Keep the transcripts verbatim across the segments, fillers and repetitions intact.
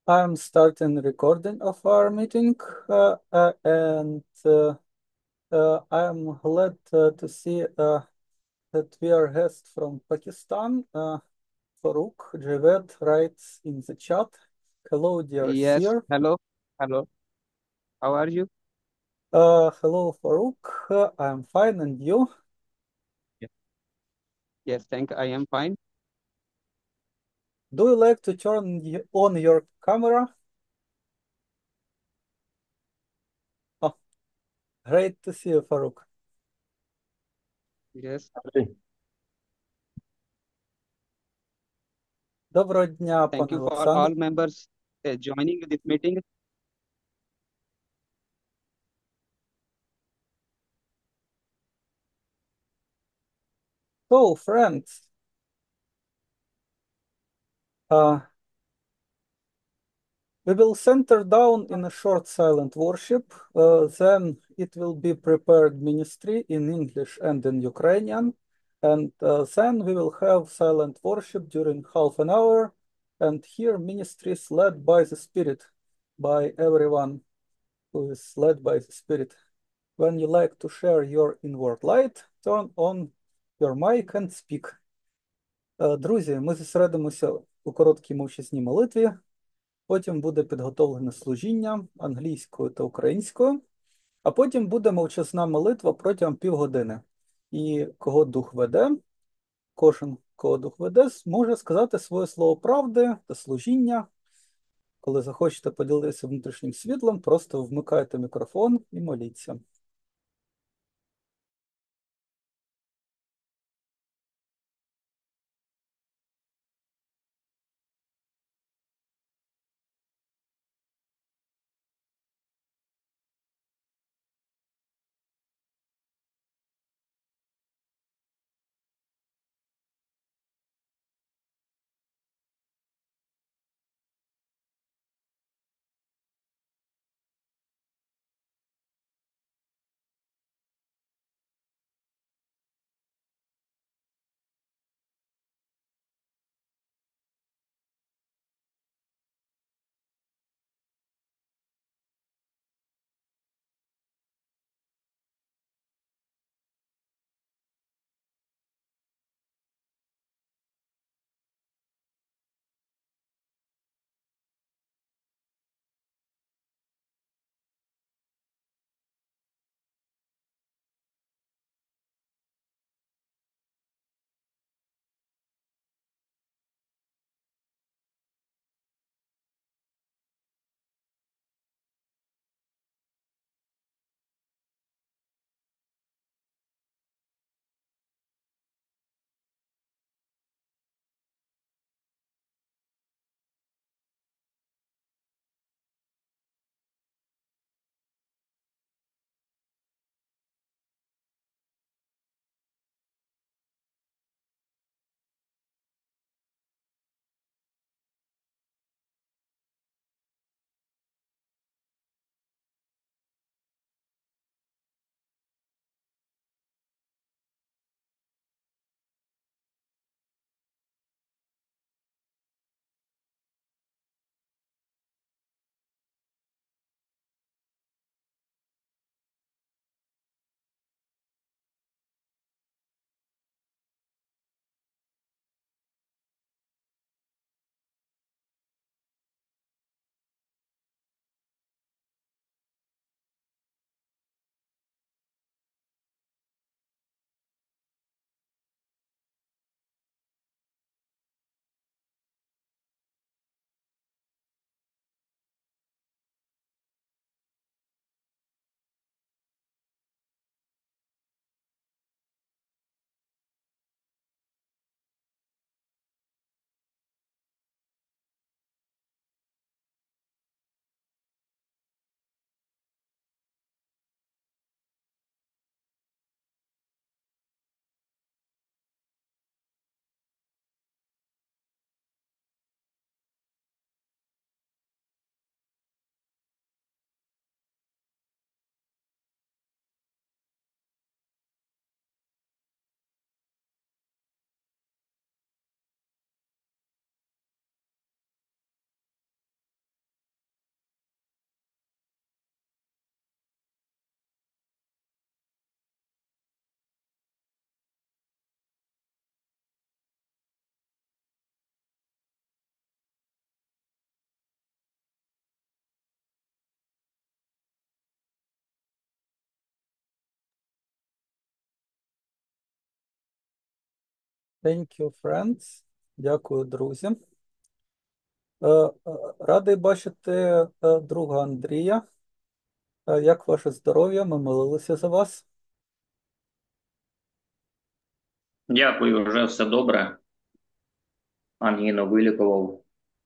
I'm starting recording of our meeting, uh, uh, and uh, uh, I'm glad uh, to see uh, that we are guest from Pakistan. Uh, Farouk Javed writes in the chat, "Hello, dear Yes, Sir." hello, hello. How are you? Uh, hello, Farouk. Uh, I'm fine, and you? Ye- Yes, thank I am fine. Do you like to turn y- on your camera? Oh, great to see you, Farouk. Yes, Доброго дня, thank пане you for Олександр. all members uh, joining this meeting. So, friends, uh, we will center down in a short silent worship. Uh, then it will be prepared ministry in English and in Ukrainian. And uh, then we will have silent worship during half an hour and hear ministries led by the Spirit, by everyone who is led by the Spirit. When you like to share your inward light, turn on your mic and speak. Е, Друзі, ми зосередимося у короткій мовчазній молитві. Потім буде підготовлене служіння англійською та українською, а потім буде мовчазна молитва протягом півгодини. І кого дух веде, кожен, кого дух веде, зможе сказати своє слово правди та служіння. Коли захочете поділитися внутрішнім світлом, просто вмикайте мікрофон і моліться. Thank you, friends. Дякую, друзі. Е, е, Радий бачити е, друга Андрія. Е, Як ваше здоров'я? Ми молилися за вас. Дякую, вже все добре. Ангіну вилікував.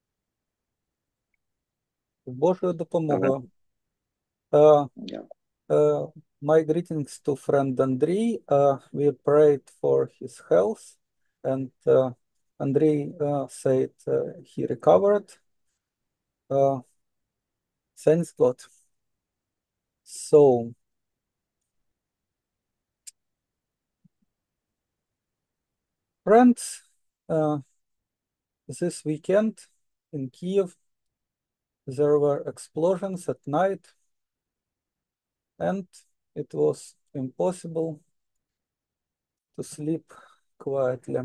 З Божою Вже допомогою. Е, дякую. Uh, my greetings to friend Andrei. Uh, we prayed for his health, and uh, Andrei uh, said uh, he recovered. Uh, thanks God. So, friends, uh, this weekend in Kiev, there were explosions at night, and it was impossible to sleep quietly.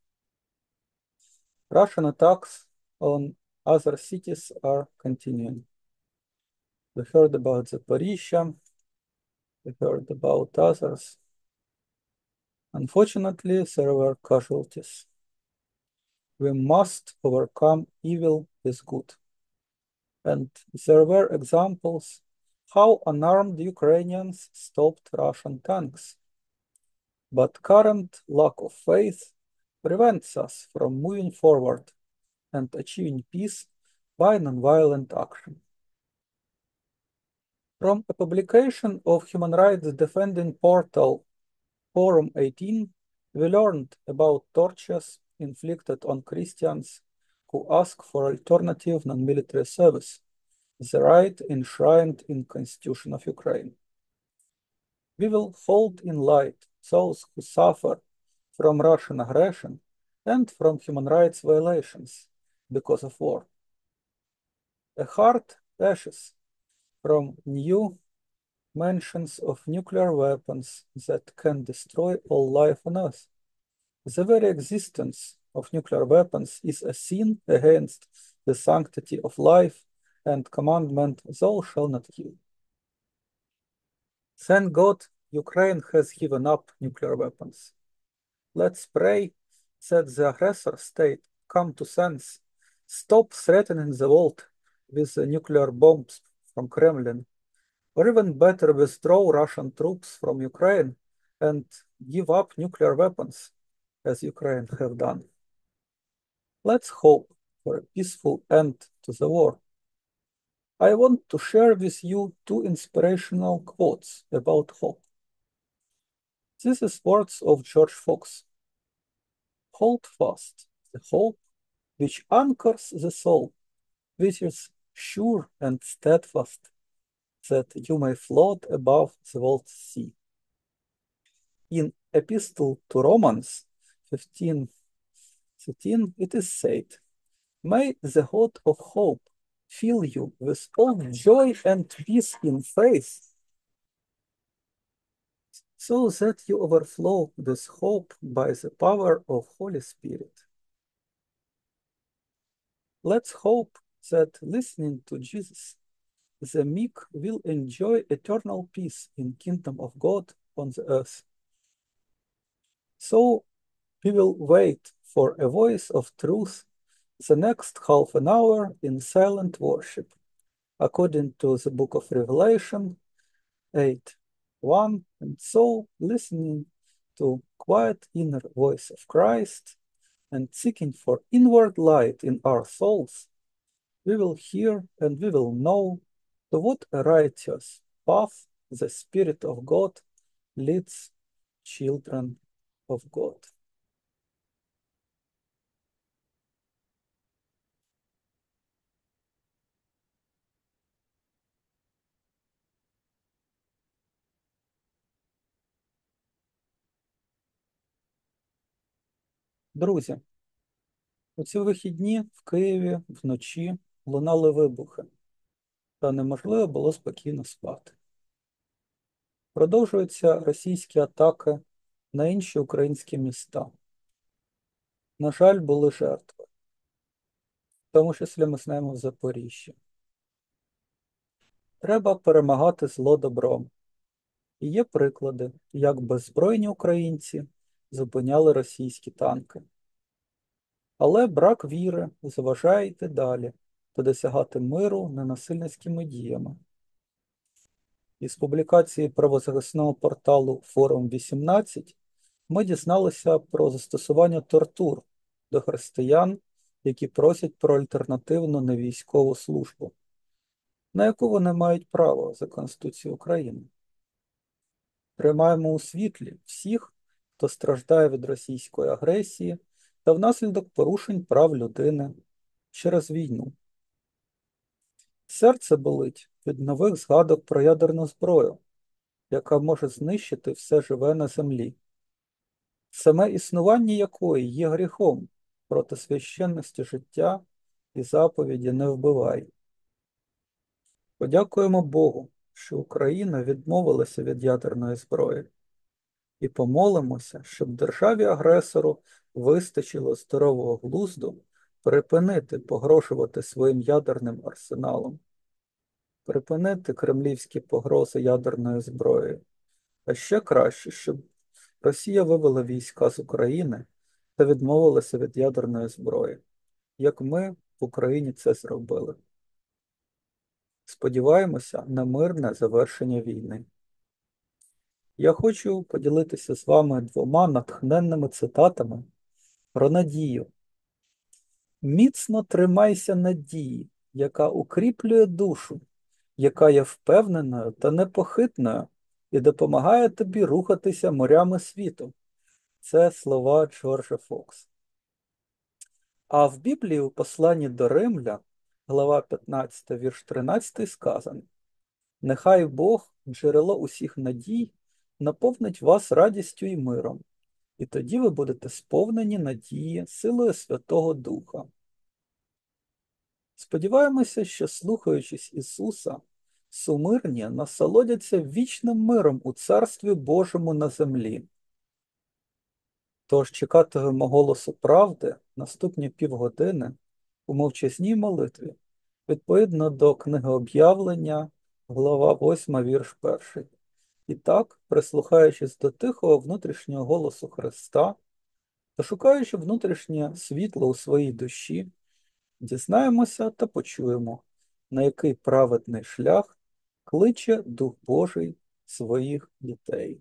Russian attacks on other cities are continuing. We heard about Zaporizhia, we heard about others. Unfortunately, there were casualties. We must overcome evil with good. And there were examples how unarmed Ukrainians stopped Russian tanks. But current lack of faith prevents us from moving forward and achieving peace by nonviolent action. From a publication of human rights defending portal Forum eighteen, we learned about tortures inflicted on Christians who ask for alternative non-military service, the right enshrined in Constitution of Ukraine. We will hold in light those who suffer from Russian aggression and from human rights violations because of war. A heart ashes from new mentions of nuclear weapons that can destroy all life on Earth. The very existence of nuclear weapons is a sin against the sanctity of life and commandment, thou shalt not kill. Thank God, Ukraine has given up nuclear weapons. Let's pray that the aggressor state come to sense, stop threatening the world with the nuclear bombs from Kremlin, or even better, withdraw Russian troops from Ukraine and give up nuclear weapons, as Ukraine have done. Let's hope for a peaceful end to the war. I want to share with you two inspirational quotes about hope. This is words of George Fox. Hold fast the hope which anchors the soul, which is sure and steadfast, that you may float above the world's sea. In Epistle to Romans fifteen thirteen, it is said, may the God of hope fill you with all joy and peace in faith, so that you overflow with hope by the power of Holy Spirit. Let's hope that listening to Jesus, the meek will enjoy eternal peace in kingdom of God on the earth. So we will wait for a voice of truth the next half an hour in silent worship, according to the book of Revelation eight one, and so listening to quiet inner voice of Christ and seeking for inward light in our souls, we will hear and we will know to what a righteous path the Spirit of God leads children of God. Друзі, у ці вихідні в Києві вночі лунали вибухи, та неможливо було спокійно спати. Продовжуються російські атаки на інші українські міста. На жаль, були жертви, в тому числі ми знаємо в Запоріжжі. Треба перемагати зло добром. І є приклади, як беззбройні українці зупиняли російські танки. Але брак віри заважає йти далі та досягати миру ненасильницькими діями. Із публікації правозахисного порталу Форум вісімнадцять ми дізналися про застосування тортур до християн, які просять про альтернативну невійськову службу, на яку вони мають право за Конституцією України. Приймаємо у світлі всіх, хто страждає від російської агресії та внаслідок порушень прав людини через війну. Серце болить від нових згадок про ядерну зброю, яка може знищити все живе на землі, саме існування якої є гріхом проти священності життя і заповіді «Не вбивай». Подякуємо Богу, що Україна відмовилася від ядерної зброї, і помолимося, щоб державі-агресору вистачило здорового глузду припинити погрожувати своїм ядерним арсеналом, припинити кремлівські погрози ядерною зброєю, а ще краще, щоб Росія вивела війська з України та відмовилася від ядерної зброї, як ми в Україні це зробили. Сподіваємося на мирне завершення війни. Я хочу поділитися з вами двома натхненними цитатами про надію. Міцно тримайся надії, яка укріплює душу, яка є впевненою та непохитною і допомагає тобі рухатися морями світу. Це слова Джорджа Фокса. А в Біблії у посланні до Римлян, глава п'ятнадцята, вірш тринадцятий, сказано: «Нехай Бог, джерело усіх надій, наповнить вас радістю і миром, і тоді ви будете сповнені надії силою Святого Духа». Сподіваємося, що, слухаючись Ісуса, сумирні насолодяться вічним миром у Царстві Божому на землі. Тож чекатимемо голосу правди наступні півгодини у мовчазній молитві, відповідно до книги Об'явлення, глава восьма, вірш перший. І так, прислухаючись до тихого внутрішнього голосу Христа та шукаючи внутрішнє світло у своїй душі, дізнаємося та почуємо, на який праведний шлях кличе Дух Божий своїх дітей.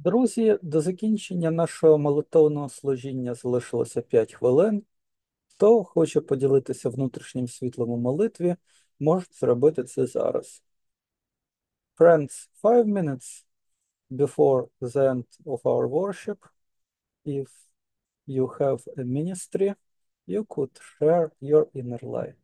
Друзі, до закінчення нашого молитовного служіння залишилося п'ять хвилин. Хто хоче поділитися внутрішнім світлом у молитві, може зробити це зараз. Friends, five minutes before the end of our worship, if you have a ministry, you could share your inner light.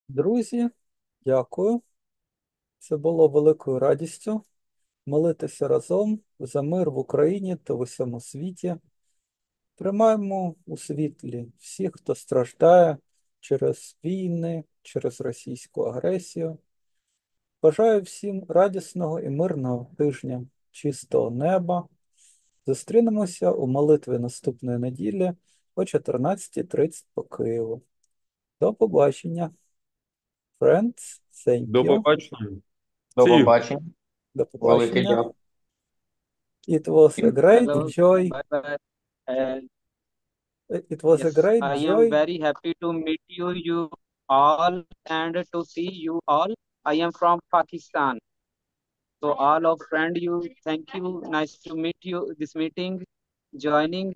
Друзі, дякую. Це було великою радістю молитися разом за мир в Україні та в усьому світі. Тримаємо у світлі всіх, хто страждає через війни, через російську агресію. Бажаю всім радісного і мирного тижня, чистого неба. Зустрінемося у молитві наступної неділі о чотирнадцятій тридцять по Києву. До побачення. Friends, thank До you. побачення. До See you. побачення. До Велике побачення. дякую. It was a great Hello. joy. Bye bye. Uh, It was a yes, great I am joy. very happy to meet you, you all, and to see you all. I am from Pakistan. So all of friend you, thank you. Nice to meet you. This meeting, joining.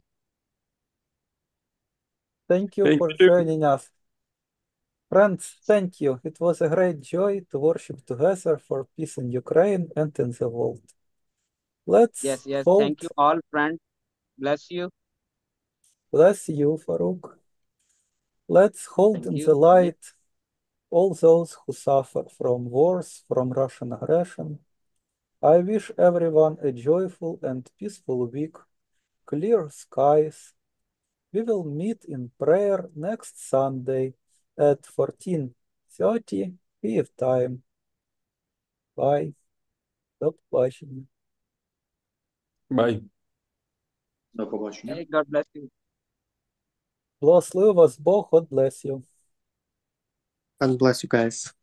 Thank you Thank for you. joining us. Friends, thank you. It was a great joy to worship together for peace in Ukraine and in the world. Let's Yes, yes. hold. Thank you all, friend. Bless you. Bless you, Farouk. Let's hold Thank in you. the light all those who suffer from wars, from Russian aggression. I wish everyone a joyful and peaceful week, clear skies. We will meet in prayer next Sunday at fourteen thirty Kyiv time. Bye. До побачення. Bye. До побачення. Hey, God bless you. Благослови вас Бог, God bless you. God bless you guys.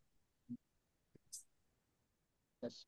Yes.